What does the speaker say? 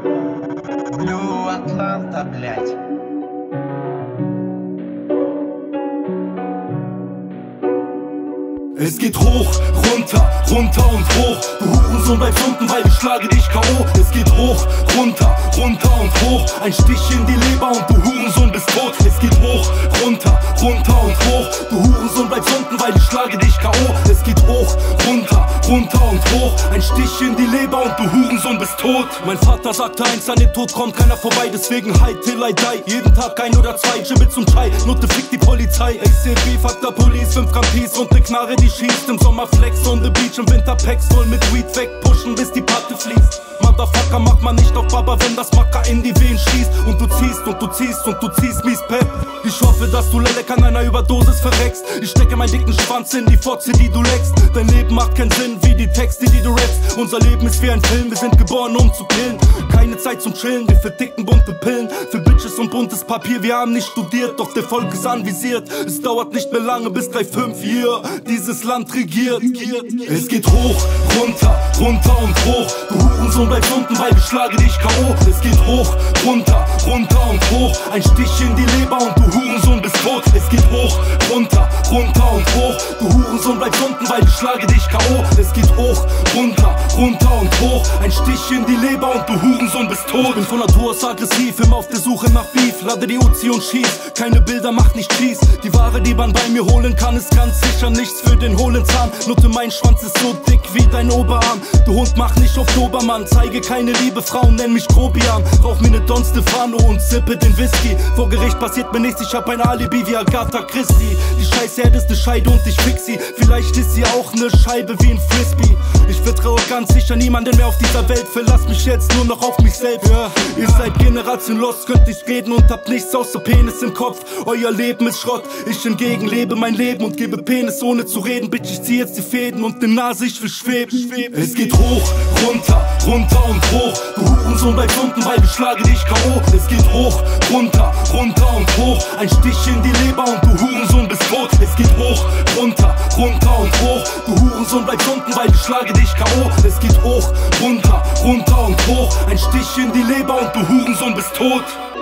Blue Atlanta, блядь. Es geht hoch, runter, runter und hoch. Du Hurensohn bleibst unten, weil ich schlage dich K.O. Es geht hoch, runter, runter und hoch. Ein Stich in die Leber und du Hurensohn bist tot. Es geht hoch, runter, runter und hoch. Du Hurensohn bleibst unten, weil ich schlage dich K.O. Es geht hoch, runter, runter und hoch. Ein Stich in die Leber und du Hurensohn bist tot. Mein Vater sagte eins, an dem Tod kommt keiner vorbei. Deswegen high till I die. Jeden Tag ein oder zwei, Jibbel zum Chai. Nutte fickt die Polizei. ACB, fuck der Police, 5 Gramm Peace und ne Knarre, die schießt. Im Sommer Flex on the beach, im Winter Packs voll mit Weed wegpushen, bis die Patte fließt. Motherfucker macht man nicht auf Baba, wenn das Macker in die Venen schießt. Und du ziehst und du ziehst und du ziehst mies Pep. Ich hoffe, dass du Lelek an einer Überdosis verreckst. Ich stecke meinen dicken Schwanz in die Fotze, die du leckst. Dein Leben macht keinen Sinn wie die Texte, die du rappst. Unser Leben ist wie ein Film, wir sind geboren um zu killen. Keine Zeit zum Chillen, wir verdicken bunte Pillen. Für Bitches und buntes Papier, wir haben nicht studiert, doch der Volk ist anvisiert. Es dauert nicht mehr lange, bis 3-5 hier dieses Land regiert. Es geht hoch, runter, runter und hoch. Du Hurensohn bleibst unten, weil ich schlage dich K.O. Es geht hoch, runter, runter und hoch. Ein Stich in die Leber und du Hurensohn bist tot. Es geht hoch, runter, runter und hoch. Du Hurensohn bleibst unten, weil ich schlage dich K.O. Es geht hoch, runter, runter und hoch. Ein Stich in die Leber und du Hurensohn bist tot. Ich bin von Natur aus aggressiv, immer auf der Suche nach Beef. Lade die Uzi und schieß, keine Bilder, macht nicht Cheese. Die Ware, die man bei mir holen kann, ist ganz sicher nichts für den hohlen Zahn. Nutte, mein Schwanz ist so dick wie dein Oberarm. Du Hund, mach nicht auf Dobermann, zeige keine Liebe, Frauen nenn mich Grobian. Rauch mir ne Don Stefano und sippe den Whisky. Vor Gericht passiert mir nichts, ich hab ein Alibi wie Agatha Christie. Die Scheißherde ist ne Scheide und ich fix sie. Vielleicht ist sie auch ne Scheibe wie ein Frisbee. Ich vertraue ganz sicher niemanden mehr auf dieser Welt. Verlass mich jetzt nur noch auf mich selbst. Ja, ihr seid Generation Lost, könnt nicht reden und habt nichts außer Penis im Kopf. Euer Leben ist Schrott, ich hingegen lebe mein Leben und gebe Penis ohne zu reden. Bitch, ich zieh jetzt die Fäden und ne Nase, ich will schweben. Es geht hoch, runter, runter und hoch. Du Hurensohn bleibst unten, weil ich schlage dich K.O. Es geht hoch, runter, runter und hoch. Ein Stich in die Leber und du Hurensohn bist tot. Es geht hoch, runter, runter und hoch. Du Hurensohn bleibst unten, weil ich schlage dich K.O. Es geht hoch, runter, runter und hoch. Ein Stich in die Leber und du Hurensohn bist tot.